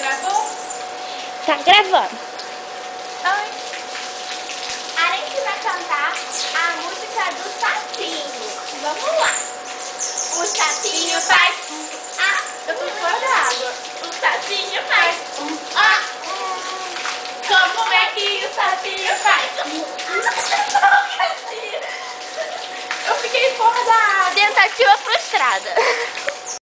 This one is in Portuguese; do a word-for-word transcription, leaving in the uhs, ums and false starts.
Gravou? Tá gravando. Oi. A gente vai cantar a música do Satinho. Vamos lá. O Satinho faz um ah, eu tô fora da água. O Satinho faz um ah, hum. Como é que o Satinho faz um ah? Eu fiquei fora da água. Tentativa frustrada.